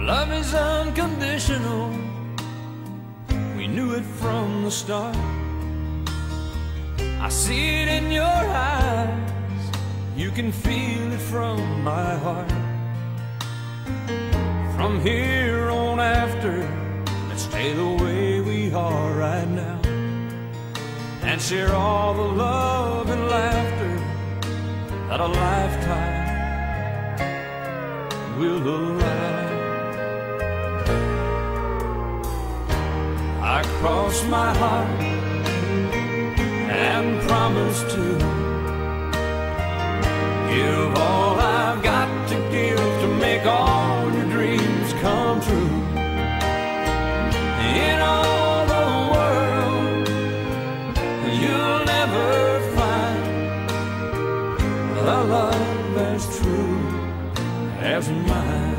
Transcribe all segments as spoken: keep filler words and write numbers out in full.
love is unconditional. We knew it from the start. I see it in your eyes. You can feel it from my heart. From here on after, let's stay the way we are right now, and share all the love and laughter that a lifetime will allow. I cross my heart and promise to give all I've got to give to make all your dreams come true. In all the world, you'll never find a love as true as mine.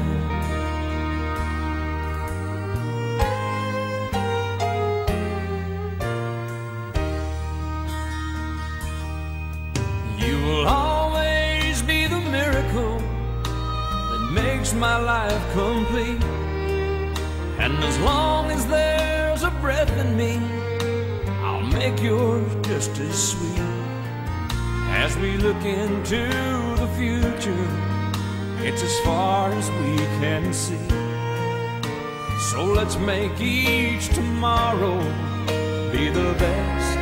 You will always be the miracle that makes my life complete. And as long as there's a breath in me, I'll make yours just as sweet. As we look into the future, it's as far as we can see. So let's make each tomorrow be the best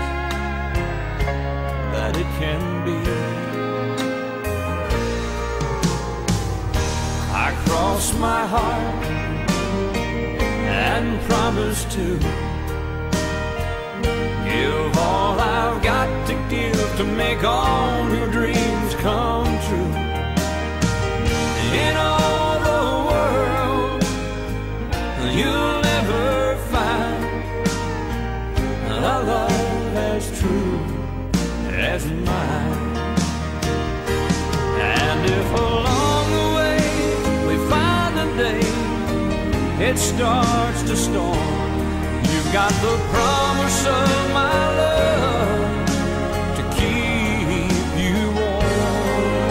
that it can be. I cross my heart and promise to give all I've got to give to make all your dreams come true. In all the world, you'll never find a love as true as mine. And if along the way we find a day it starts to storm, you've got the promise of my love to keep you warm.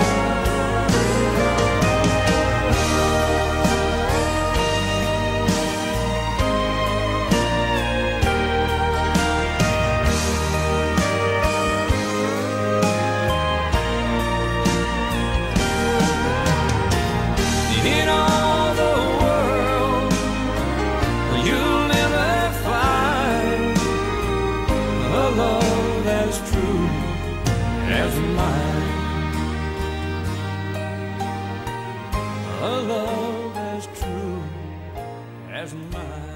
In all the world, you'll never find a love as true as mine. A love as true as mine.